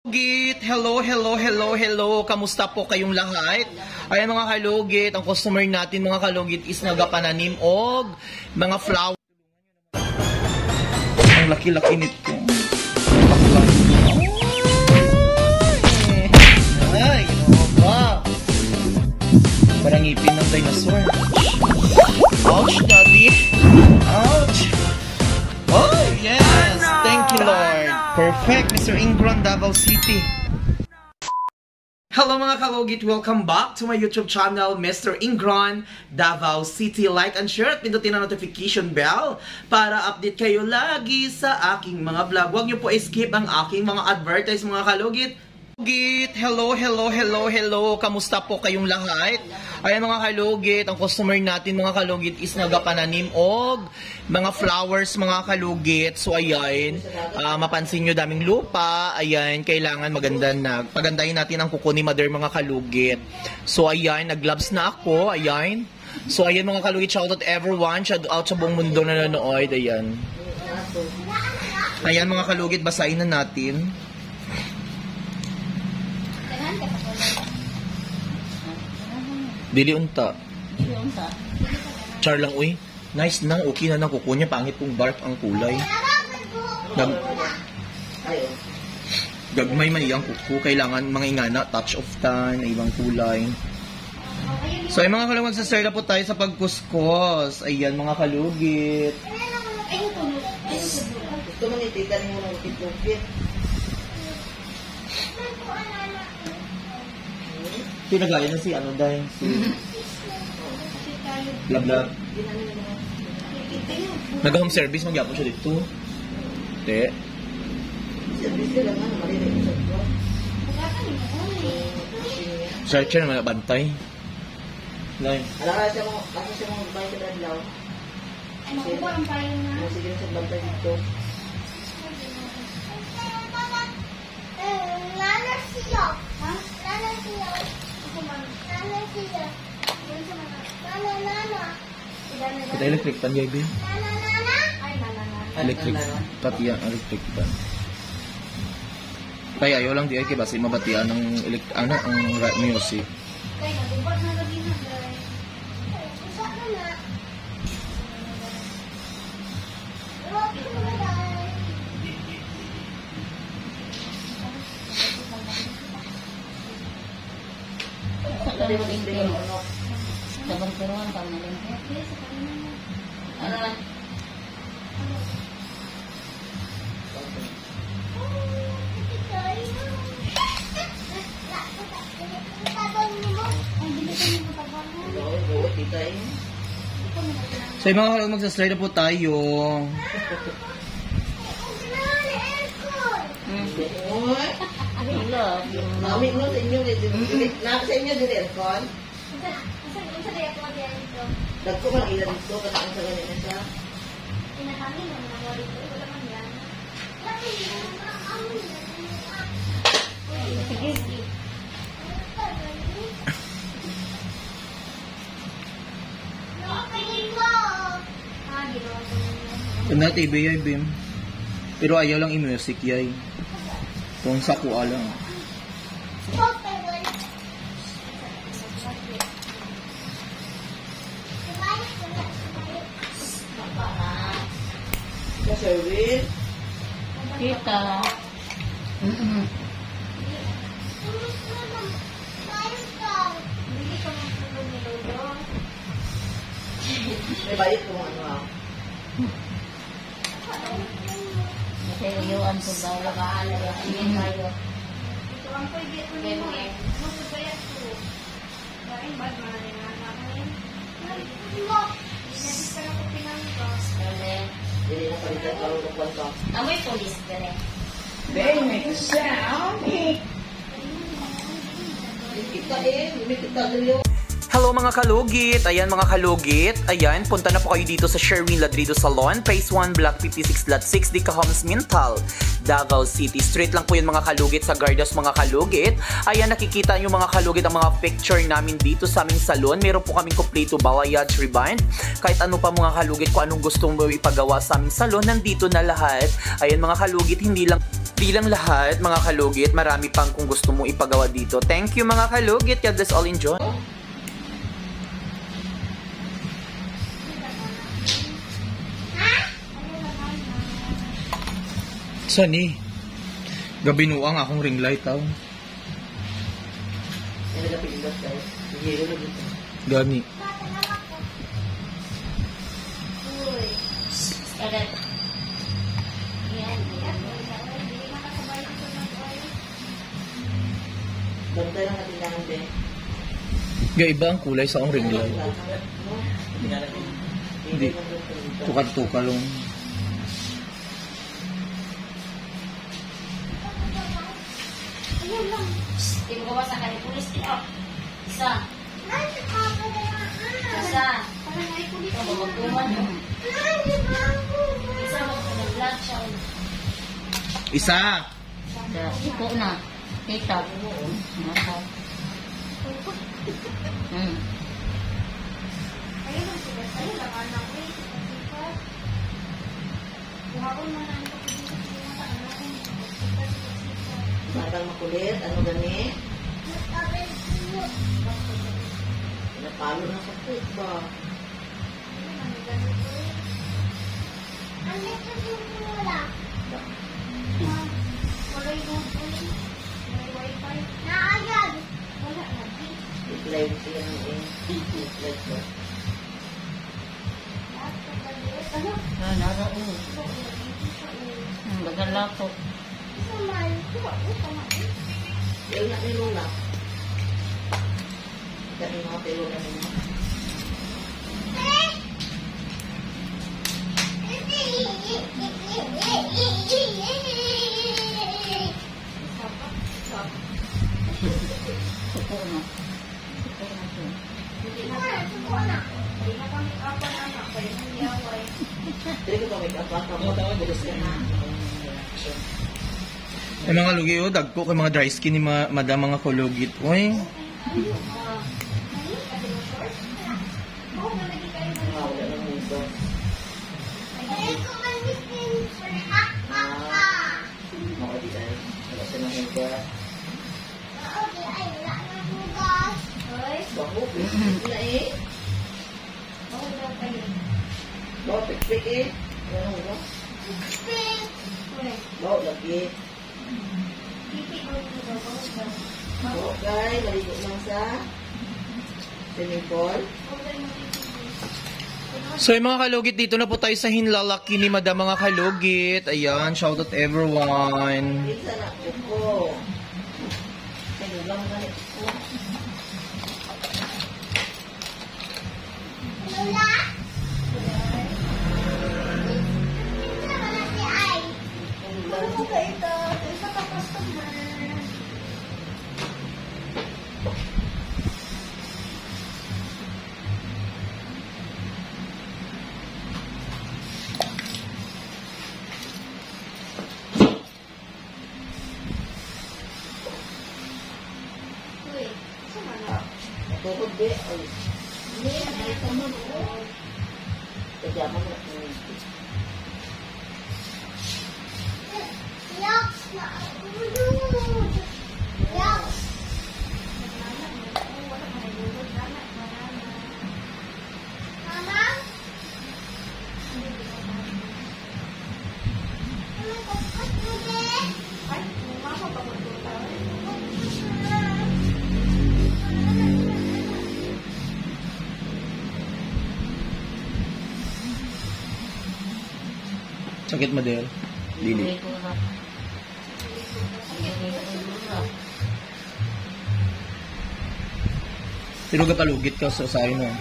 Hello, hello, hello, hello. Kamusta po kayong lahat? Ayan mga kalugit, ang customer natin mga kalugit is nagapananim og mga flower. Ang laki-laki nito. Ay, ba? Parang ngipin ng dinosaur. Ouch, daddy. Ouch. Oh, yes. Thank you, Lord. Perfect, Mr. Ingron, Davao City. Hello mga kalugit, welcome back to my YouTube channel, Mr. Ingron, Davao City. Like and share at pindutin ang notification bell para update kayo lagi sa aking mga vlog. Huwag niyo po skip ang aking mga advertise mga kalugit. Hello, hello, hello, hello. Kamusta po kayong lahat? Ayan mga kalugit, ang customer natin mga kalugit is nagapananim og mga flowers mga kalugit. So ayan, mapansin nyo daming lupa. Ayan, kailangan maganda na. Pagandahin natin ang kuko ni Mother mga kalugit. So ayan, nag-gloves na ako. Ayan. So ayan mga kalugit, shout out everyone. Shout out sa buong mundo na nanonood. Ayan. Ayan mga kalugit, basahin na natin. Dili unta. Char lang, uy. Nice na, okay na ng kuko niya. Pangit kung dark ang kulay. Gagmay man iyang kuko. Kailangan mga ingana, touch of tan, ibang kulay. So, ay mga kalugit, magsastart na po tayo sa pagkuskus. Ayan, mga kalugit. Gusto mo nititan mo ng titlupit. Pinagaya na si ano dahil si Blablab. Nag-home service, mag-yapon siya dito. Te. Service ka lang nga, marinig sa ito. Searcher naman bantay. Lai. Alam ka siya mong bahay sa Bradlaw. Ano ko ang payo na? Sige sa bantay dito. Lala siya. Ha? Lala siya. Lala siya. Lala. Ito electric pan, Jaybe. Lala. Ay, lala. Electric. Pati yan, electric pan. Kaya ayaw lang di ay kaya basi mabatian ng ang music. Kaya nagubad na lagi na, guys. Isa ka na. Sabi mo hindi mo ano. Sabang turuan pang nalang. Ano na? So yung mga kalugit, magsaslide na po tayo. Mami mo sa inyo, sa inyo din aircon. Isa kaya po kaya dito? Dagko man ilan dito, katang sa ganyan na siya. Pinatangin mo na mo dito. Wala man yan. Sige. Kung na TV yay, Bim. Pero ayaw lang i-music yay. Kung sa kuha lang. Sa service. Kita. May bayit kung ano ah. Kasi uyuan ko daw. Bahala yan. Hindi tayo. Ito ang pwede ko nyo eh. Masugaya ko. Daring bad man na nga namin. Inasis ka na ko pinangga. Hindi na palitan ka rin ng ka. Amoy polis ka rin. They make a sound. Kita kita dulu. Hello mga kalugit! Ayan mga kalugit. Ayan, punta na po kayo dito sa Sherwin Ladrido Salon, Phase 1, Block 56-6, Dica Homes, Mintal, Davao City. Street lang po yun mga kalugit sa Gardas mga kalugit. Ayan, nakikita nyo mga kalugit ang mga picture namin dito sa aming salon. Meron po kaming kompleto balayage, rebind. Kahit ano pa mga kalugit, kung anong gusto mo ipagawa sa aming salon, nandito na lahat. Ayan mga kalugit, hindi lang Di lang lahat, mga kalugit, marami pang kung gusto mo ipagawa dito. Thank you mga kalugit. God bless all, enjoy. Sani? Gabi nuang akong ring light tao. Yan na pindot guys. Hihiro na dito. Gani. Edit. Yan. Bantay lang natin lang din. Iba ang kulay sa akong ring light. Hindi. Tukad-tukad lang. Hindi mo gawa sa kanya. Pulis ito. Isa. Isa. Ito, magkuman mo. Isa mo kung nag-vlog siya. Isa! Iko na. Tita. Mata. Batang makulit. Ano gani? Napalo na sa food ba? I-live siya ng i-live ko. Nara. Bagala po. Yung na ni Lula. Dami mga pelo na nila. Suko na. Dili ko pa make-up ka mo. Bilis ka na. Ay mga lugi, dagko kay mga dry skin ni madam mga kulugit. Uy. Wala lang dito. Mga di ay. Wala siya ng higa. Bago, na eh. Bago, pik-pik eh. Ano ba? Bago, lagi. Bago, guys. Maligo lang sa swimming pool. So yung mga kalugit, dito na po tayo sa hinlalaki ni madam mga kalugit. Ayan, shout out everyone. Isa na ko. Ano lang ganit ko. Tukod di. Ay. Kaya mo na. Sakit model. Dili. Pero kapalugit ka sa usahin mo.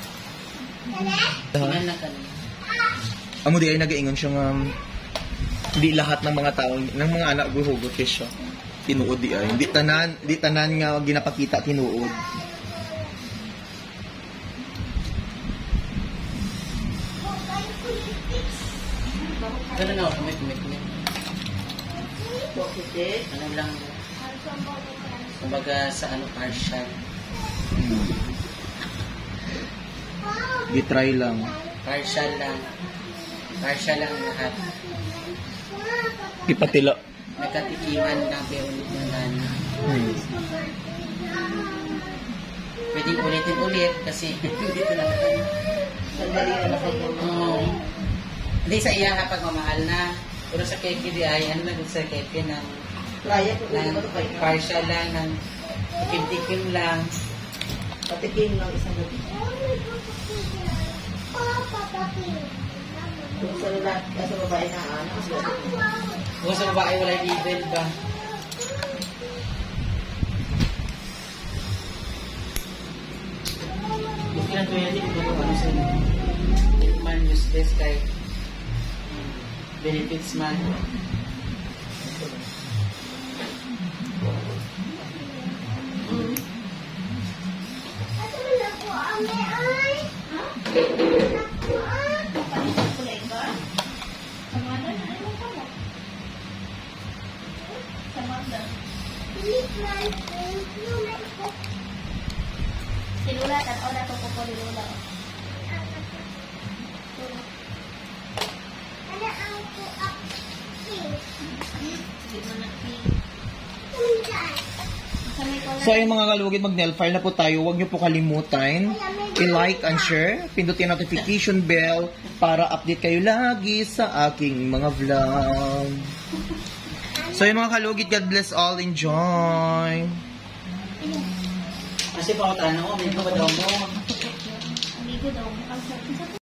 Amo di ay nag-iingon siya nga Hindi lahat ng mga tao, ng mga anak guhugot siya. Tinuod di ay. Hindi tanan nga ginapakita tinuod. Ganun na, kumit. Positive. Ano lang, kumbaga sa ano, partial. Gitry lang. Partial lang. Partial lang lahat. Ipatila. Nagkatikiman lang pero ulit na gana. Pwedeng ulitin kasi hindi ito lang. Sandali na lang kayo. Hindi sa iya kapag mamahal na. Pero sa keke di ay, ano na dun sa keke ng Raya ko ng ito kayo. partial lang, ng tikim-tikim lang. Patikim lang isang gabi. Kung sa lalaki, sa babae na anak, Kung sa babae wala label ba? Kung kailan 20, kung ano sa man useless kahit benefits man. Dilula, tanaw na ito po dilula. So ayun mga kalugid, mag-nail file na po tayo. Huwag niyo po kalimutan i-like and share. Pindutin notification bell para update kayo lagi sa aking mga vlog. So ayun mga kalugid, God bless all. Enjoy! Kasi pa ako tanong, may ba daw mo? Amigo daw, ang